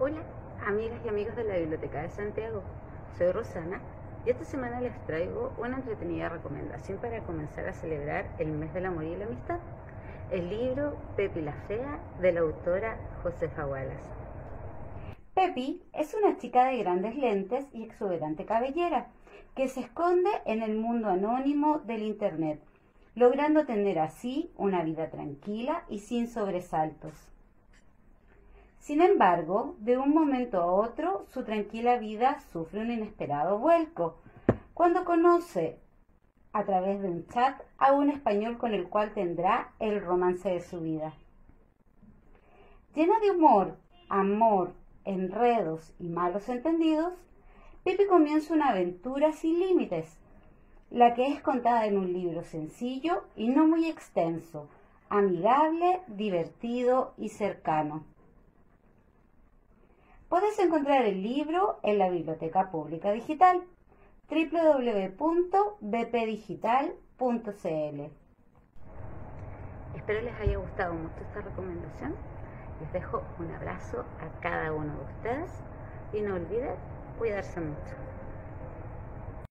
Hola, amigas y amigos de la Biblioteca de Santiago. Soy Rosana y esta semana les traigo una entretenida recomendación para comenzar a celebrar el mes del amor y la amistad. El libro Pepi la Fea de la autora Josefa Wallace. Pepi es una chica de grandes lentes y exuberante cabellera que se esconde en el mundo anónimo del Internet, logrando tener así una vida tranquila y sin sobresaltos. Sin embargo, de un momento a otro, su tranquila vida sufre un inesperado vuelco, cuando conoce a través de un chat a un español con el cual tendrá el romance de su vida. Llena de humor, amor, enredos y malos entendidos, Pepi comienza una aventura sin límites, la que es contada en un libro sencillo y no muy extenso, amigable, divertido y cercano. Puedes encontrar el libro en la Biblioteca Pública Digital, www.bpdigital.cl. Espero les haya gustado mucho esta recomendación. Les dejo un abrazo a cada uno de ustedes y no olviden cuidarse mucho.